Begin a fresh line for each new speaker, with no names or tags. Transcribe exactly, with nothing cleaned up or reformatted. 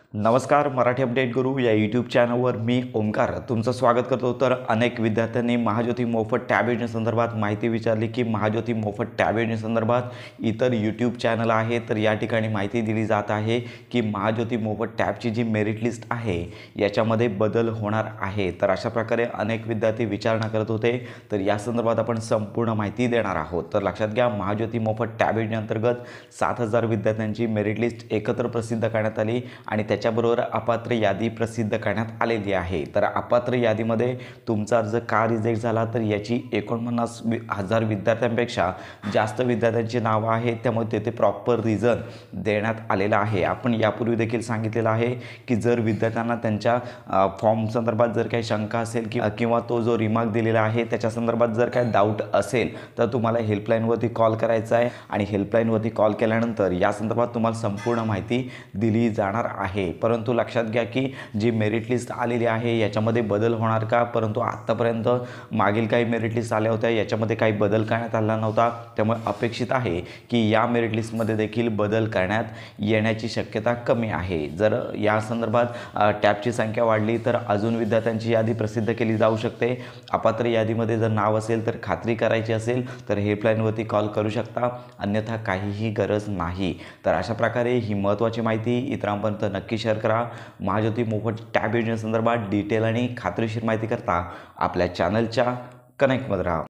नमस्कार, मराठी अपडेट गुरु या यूट्यूब चॅनलवर मी ओमकार तुमचं स्वागत करतो। तर अनेक विद्यार्थ्यांनी महाज्योती मोफत टॅब योजनेसंदर्भात माहिती विचारली की महाज्योती मोफत टॅब योजनेसंदर्भात इतर यूट्यूब चॅनल आहे तर या ठिकाणी माहिती दिली जात आहे की महाज्योती मोफत टॅबची जी मेरिट लिस्ट आहे याच्यामध्ये बदल होणार आहे। तर अशा प्रकारे अनेक विद्यार्थी विचारणा करत होते, तर या संदर्भात आपण संपूर्ण माहिती देणार आहोत। तर लक्षात घ्या, महाज्योती मोफत टॅब योजनेअंतर्गत सात हजार विद्यार्थ्यांची मेरिट लिस्ट एकत्र प्रसिद्ध करण्यात आली आणि त्याच्याबरोबर अपात्र यादी प्रसिद्ध करण्यात आलेली आहे। तर अपात्र यादीमध्ये तुमचा अर्ज का रिजेक्ट झाला तर याची एकोणपन्नास हजार विद्यार्थ्यांपेक्षा जास्त विद्यार्थ्यांची नावं आहेत, त्यामुळे तेथे प्रॉपर रिझन देण्यात आलेला आहे। आपण यापूर्वी देखील सांगितलेलं आहे की जर विद्यार्थ्यांना त्यांच्या फॉर्म संदर्भात जर काही शंका असेल की किंवा तो जो रिमार्क दिलेला आहे त्याच्या संदर्भात जर काही डाऊट असेल तर तुम्हाला हेल्पलाईनवरती कॉल करायचा आहे आणि हेल्पलाईनवरती कॉल केल्यानंतर या संदर्भात तुम्हाला संपूर्ण माहिती दिली जाणार आहे। परंतु लक्षात घ्या की जी मेरिट लिस्ट आलेली आहे याच्यामध्ये बदल होणार का, परंतु आत्तापर्यंत मागील काही मेरिट लिस्ट आल्या होत्या याच्यामध्ये काही बदल करण्यात आला नव्हता, त्यामुळे अपेक्षित आहे की या मेरिट लिस्टमध्ये देखील बदल करण्यात येण्याची शक्यता कमी आहे। जर या संदर्भात टॅबची संख्या वाढली तर अजून विद्यार्थ्यांची यादी प्रसिद्ध केली जाऊ शकते। अपात्र यादीमध्ये जर नाव असेल तर खात्री करायची असेल तर हेल्पलाईनवरती कॉल करू शकता, अन्यथा काहीही गरज नाही। तर अशा प्रकारे ही महत्त्वाची माहिती इतरांपर्यंत नक्की शेअर करा। महाज्योती मोफत टॅब योजनेसंदर्भात डिटेल आणि खात्रीशीर माहिती करता आपल्या चॅनलच्या कनेक्टमध्ये राहा।